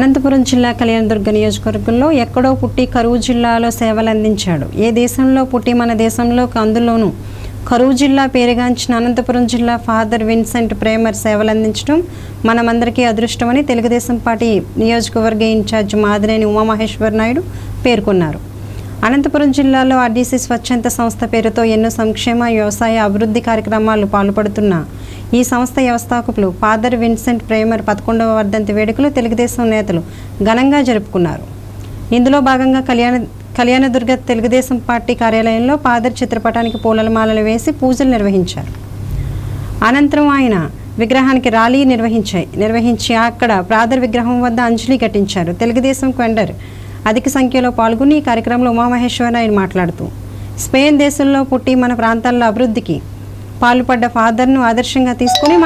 అనంతపురం జిల్లా కళ్యాణదుర్గ నియోజకవర్గంలో ఎక్కడో పుట్టి కరువు జిల్లాలో సేవలు అందించాడు. ఏ దేశంలో పుట్టి మన దేశంలో అందులోనూ కరువు జిల్లా పేరుగాంచిన అనంతపురం జిల్లా ఫాదర్ విన్సెంట్ ప్రేమర్ సేవలు అందించడం మనమందరికీ అదృష్టమని తెలుగుదేశం పార్టీ నియోజకవర్గ ఇన్ఛార్జ్ మాదినేని ఉమామహేశ్వర్ నాయుడు పేర్కొన్నారు. అనంతపురం జిల్లాలో ఆర్డీసీ స్వచ్ఛంద సంస్థ పేరుతో ఎన్నో సంక్షేమ వ్యవసాయ అభివృద్ధి కార్యక్రమాలు పాల్పడుతున్న ఈ సంస్థ వ్యవస్థాపకులు ఫాదర్ విన్సెంట్ ప్రేమర్ 11వ వర్ధంతి వేడుకలు తెలుగుదేశం నేతలు ఘనంగా జరుపుకున్నారు. ఇందులో భాగంగా కళ్యాణదుర్గ తెలుగుదేశం పార్టీ కార్యాలయంలో ఫాదర్ చిత్రపటానికి పూలమాలలు వేసి పూజలు నిర్వహించారు. అనంతరం ఆయన విగ్రహానికి ర్యాలీ నిర్వహించి అక్కడ ఫాదర్ విగ్రహం వద్ద అంజలి ఘటించారు. తెలుగుదేశం క్యాండర్ అధిక సంఖ్యలో పాల్గొని ఈ కార్యక్రమంలో ఉమామహేశ్వర నాయుడు మాట్లాడుతూ స్పెయిన్ దేశంలో పుట్టి మన ప్రాంతాల్లో అభివృద్ధికి పాల్పడ్డ ఫాదర్ను ఆదర్శంగా తీసుకుని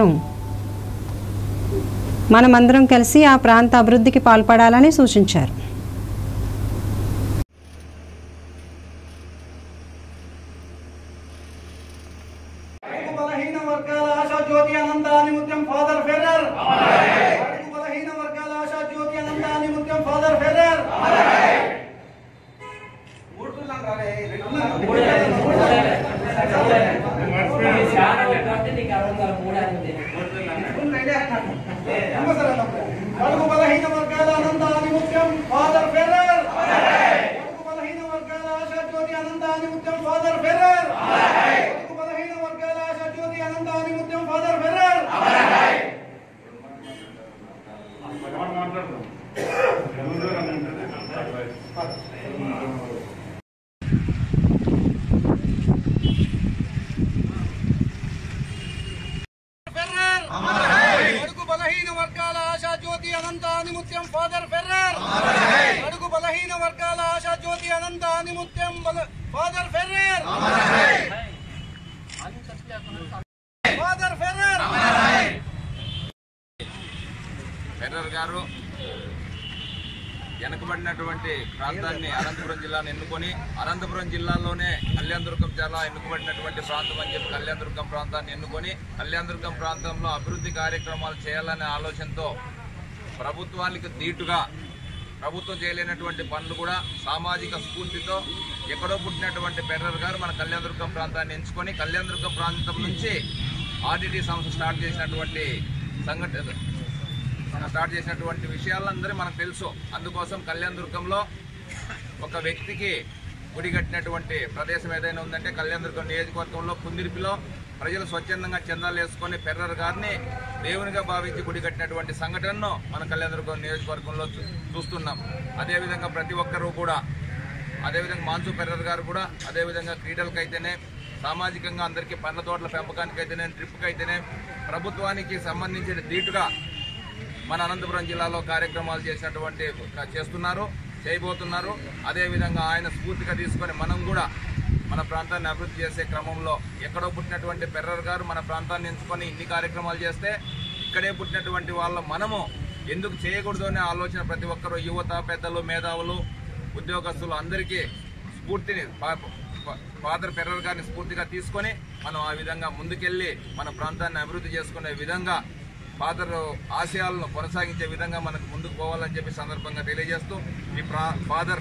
మనమందరం కలిసి ఆ ప్రాంత అభివృద్ధికి పాల్పడాలని సూచించారు. ఫెర్రర్ గారు వెనుకబడినటువంటి ప్రాంతాన్ని అనంతపురం జిల్లాను ఎన్నుకొని అనంతపురం జిల్లాలోనే కళ్యాణదుర్గం చాలా ఎన్నుకబడినటువంటి ప్రాంతం అని చెప్పి కళ్యాణదుర్గం ప్రాంతాన్ని ఎన్నుకొని కళ్యాణదుర్గం ప్రాంతంలో అభివృద్ధి కార్యక్రమాలు చేయాలనే ఆలోచనతో ప్రభుత్వానికి దీటుగా ప్రభుత్వం చేయలేనటువంటి పనులు కూడా సామాజిక స్ఫూర్తితో ఎక్కడో పుట్టినటువంటి ఫెర్రర్ గారు మన కళ్యాణదుర్గం ప్రాంతాన్ని ఎంచుకొని కళ్యాణదుర్గం ప్రాంతం నుంచి ఆర్డీటీ సంస్థ స్టార్ట్ చేసినటువంటి విషయాలందరూ మనకు తెలుసు. అందుకోసం కళ్యాణదుర్గంలో ఒక వ్యక్తికి గుడి కట్టినటువంటి ప్రదేశం ఏదైనా ఉందంటే కళ్యాణదుర్గం నియోజకవర్గంలో కుందిరిపిలో ప్రజలు స్వచ్ఛందంగా చందాలు వేసుకొని ఫెర్రర్ గారిని దేవునిగా భావించి గుడి కట్టినటువంటి సంఘటనను మన కళ్యాణదుర్గం నియోజకవర్గంలో చూస్తున్నాం. అదేవిధంగా ప్రతి ఒక్కరూ కూడా అదేవిధంగా మాన్సు ఫెర్రర్ గారు కూడా అదేవిధంగా క్రీడలకైతేనే సామాజికంగా అందరికీ పండ్ల తోటల పెంపకానికైతేనే ట్రిప్కైతేనే ప్రభుత్వానికి సంబంధించిన దీటుగా మన అనంతపురం జిల్లాలో కార్యక్రమాలు చేయబోతున్నారు. అదేవిధంగా ఆయన స్ఫూర్తిగా తీసుకొని మనం కూడా మన ప్రాంతాన్ని అభివృద్ధి చేసే క్రమంలో ఎక్కడో పుట్టినటువంటి ఫెర్రర్ గారు మన ప్రాంతాన్ని ఎంచుకొని ఇన్ని కార్యక్రమాలు చేస్తే ఇక్కడే పుట్టినటువంటి మనము ఎందుకు చేయకూడదు అనే ఆలోచన ప్రతి ఒక్కరూ యువత, పెద్దలు, మేధావులు, ఉద్యోగస్తులు అందరికీ స్ఫూర్తిని ఫాదర్ ఫెర్రర్ గారిని స్ఫూర్తిగా తీసుకొని మనం ఆ విధంగా ముందుకెళ్ళి మన ప్రాంతాన్ని అభివృద్ధి చేసుకునే విధంగా ఫాదర్ ఆశయాలను కొనసాగించే విధంగా మనకు ముందుకు పోవాలని చెప్పి సందర్భంగా తెలియజేస్తూ ఈ ఫాదర్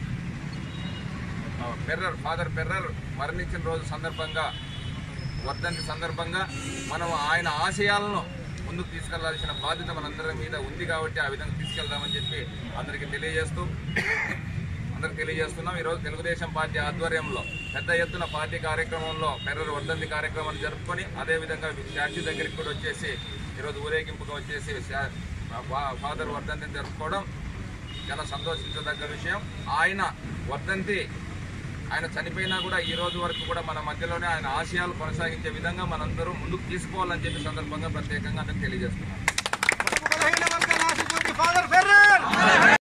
ఫెర్రర్ మరణించిన రోజు సందర్భంగా వర్ధంతి సందర్భంగా మనం ఆయన ఆశయాలను ముందుకు తీసుకెళ్లాల్సిన బాధ్యత మనందరి మీద ఉంది కాబట్టి ఆ విధంగా తీసుకెళ్దామని చెప్పి అందరికీ తెలియజేస్తున్నాం. ఈరోజు తెలుగుదేశం పార్టీ ఆధ్వర్యంలో పెద్ద ఎత్తున పార్టీ కార్యక్రమంలో ఫెర్రర్ వర్ధంతి కార్యక్రమాన్ని జరుపుకొని అదేవిధంగా స్టాచ్యూ దగ్గరికి కూడా వచ్చేసి ఈరోజు ఊరేగింపుగా వచ్చేసి ఫాదర్ వర్ధంతిని జరుపుకోవడం చాలా సంతోషించదగ్గ విషయం. ఆయన వర్ధంతి ఆయన చనిపోయినా కూడా ఈ రోజు వరకు కూడా మన మధ్యలోనే ఆయన ఆశయాలు కొనసాగించే విధంగా మనందరూ ముందుకు తీసుకోవాలని చెప్పి సందర్భంగా ప్రత్యేకంగా తెలియజేస్తున్నాం.